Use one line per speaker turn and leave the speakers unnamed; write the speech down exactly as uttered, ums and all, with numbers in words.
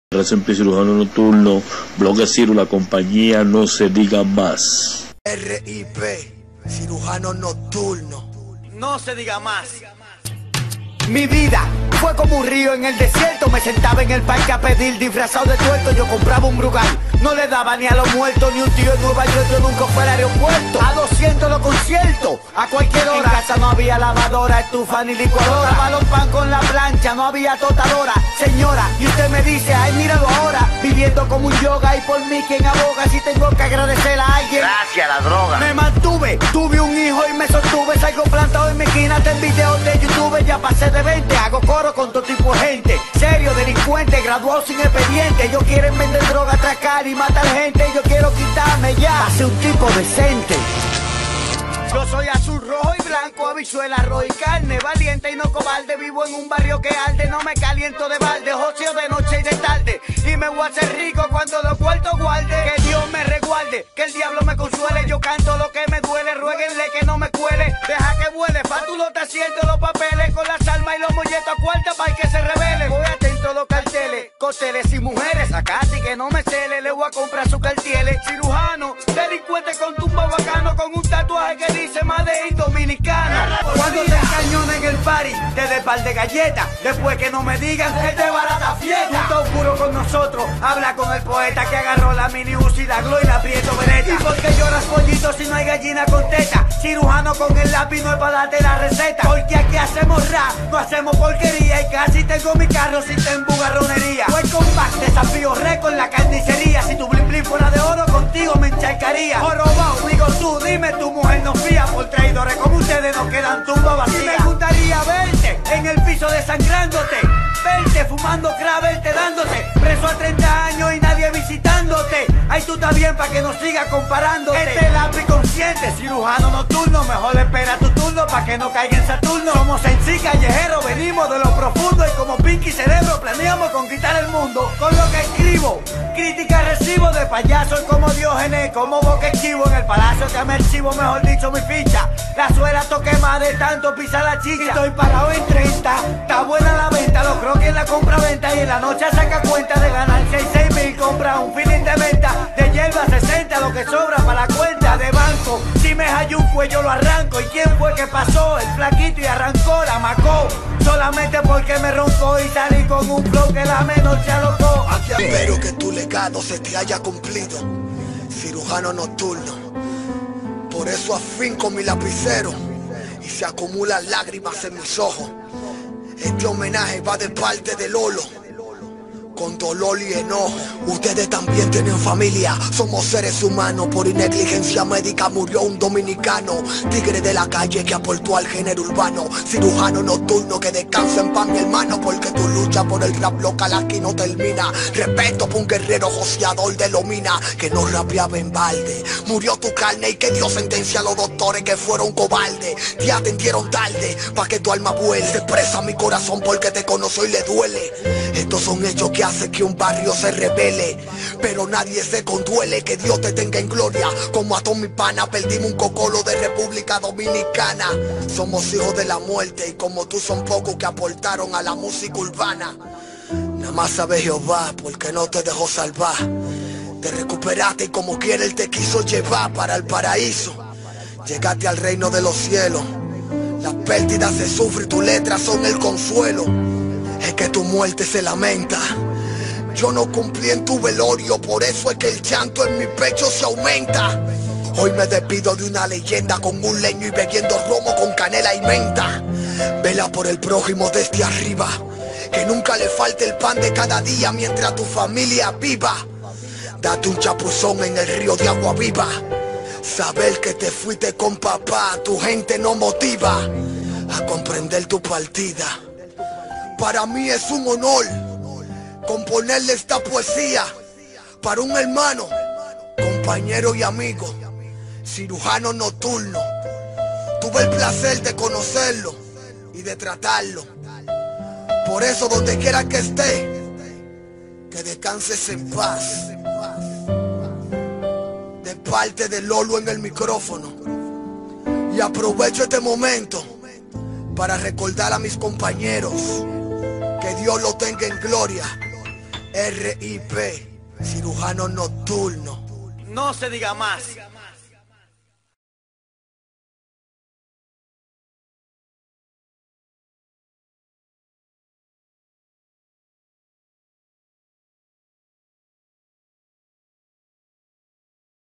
Simple Cirujano Nocturno, Bloque Ciro, la compañía No Se Diga Más.
R I P, Cirujano Nocturno.
No se diga más. Mi vida fue como un río en el desierto. Me sentaba en el parque a pedir disfrazado de tuerto. Yo compraba un Brugal, no le daba ni a los muertos. Ni un tío en Nueva York, yo nunca fui al aeropuerto. A doscientos los conciertos, a cualquier hora. En casa no había lavadora, estufa ni licuadora. Daba los pan con la plancha, no había tostadora. Señora, y usted me dice, ay míralo ahora, viviendo como un yoga. Y por mí quien aboga, si tengo que agradecer a alguien.
Gracias a la droga.
Me mantuve, tuve un hijo y me sostuve. Salgo plantado en mi esquina, en videos de YouTube. Ya pasé de veinte, hago coro con todo tipo de gente. Serio, delincuente, graduado sin expediente. Ellos quieren vender droga, atracar y matar gente. Yo quiero quitarme ya, hacer un tipo decente. Yo soy azul, rojo y blanco, habichuela, arroz y carne. Valiente y no cobarde, vivo en un barrio que arde. No me caliento de balde, ocio de noche y de tarde. Y me voy a hacer rico cuando los cuartos guarde. Que Dios me resguarde, que el diablo me consuele. Yo canto lo que me duele, ruéguenle que no me cuele. Deja que vuele, pa' tú lo estás haciendo los papeles. Con las armas y los molletos a cuarta pa' que se revele. Voy atento a los carteles, cócteles y mujeres. Acá sí que no me cele, le voy a comprar su cartieles. Cirujano, delincuente con tumba bacano, con un tatuaje que dice Made in Dominicana. Cuando te encañona en el party, te dé par de galletas. Después que no me digan que te barata fiesta. Punto oscuro con nosotros, habla con el poeta que agarró la mini Uzi, la Glo y la Prieto Beretta. ¿Y por qué lloras pollito si no hay gallina con teta? Cirujano con el lápiz no es para darte la receta. Porque aquí hacemos rap, no hacemos porquería. Y casi tengo mi carro sin te embugarronería. Fue compact, desafío récord la carnicería. Si tu blin blin fuera de oro, contigo me encharcaría. O robado, digo tú, dime tu mujer no fía. Por traidores como ustedes nos quedan tumbas vacías. Y me gustaría verte en el piso desangrándote, verte fumando crack, verte dándote preso a treinta años y nadie visitándote. Ay, tú estás bien pa' que no sigas comparándote. Este lápiz consciente, cirujano nocturno. Mejor espera tu turno pa' que no caiga en Saturno. Somos en sí callejeros, venimos de lo profundo. Y como Pinky Cerebro planeamos conquistar el mundo. Con lo que escribo, crítica recibo de payaso y como Diógenes, como boca esquivo. En el palacio que me archivo, mejor dicho mi ficha. La suela toque más de tanto pisa la chicha. Estoy parado en treinta, está buena la venta. Los croquis en la compra-venta y en la noche saca cuenta de ganar seis seis mil. Compra un feeling de venta, de hierba sesenta, lo que sobra para la cuenta de banco. Si me hallo un cuello lo arranco. ¿Y quién fue que pasó? El flaquito y arrancó la macó. Solamente porque me roncó y salí con un flow que la menor se alocó.
Aquí espero que tu legado se te haya cumplido, cirujano nocturno. Por eso afinco mi lapicero y se acumulan lágrimas en mis ojos. Este homenaje va de parte de Lolo, con dolor y enojo. Ustedes también tienen familia, somos seres humanos. Por negligencia médica murió un dominicano, tigre de la calle que aportó al género urbano. Cirujano nocturno, que descansa en paz mi hermano. Porque tu lucha por el rap local aquí no termina. Respeto por un guerrero joseador de Lomina, que no rapeaba en balde. Murió tu carne y que Dios sentencia a los doctores que fueron cobardes. Te atendieron tarde pa' que tu alma vuele. Se expresa mi corazón porque te conozco y le duele. Estos son hechos que hace que un barrio se revele, pero nadie se conduele. Que Dios te tenga en gloria. Como a todos mis panas, perdimos un cocolo de República Dominicana. Somos hijos de la muerte y como tú son pocos que aportaron a la música urbana. Nada más sabe Jehová porque no te dejó salvar. Te recuperaste y como quiera él te quiso llevar para el paraíso. Llegaste al reino de los cielos. Las pérdidas se sufren y tus letras son el consuelo. Es que tu muerte se lamenta. Yo no cumplí en tu velorio, por eso es que el llanto en mi pecho se aumenta. Hoy me despido de una leyenda con un leño y bebiendo romo con canela y menta. Vela por el prójimo desde arriba, que nunca le falte el pan de cada día mientras tu familia viva. Date un chapuzón en el río de agua viva. Saber que te fuiste con papá, tu gente no motiva a comprender tu partida. Para mí es un honor componerle esta poesía para un hermano, compañero y amigo, cirujano nocturno. Tuve el placer de conocerlo y de tratarlo. Por eso donde quiera que esté, que descanses en paz. De parte de Lolo en el micrófono. Y aprovecho este momento para recordar a mis compañeros. Que Dios lo tenga en gloria. R I P, cirujano nocturno.
No se diga más.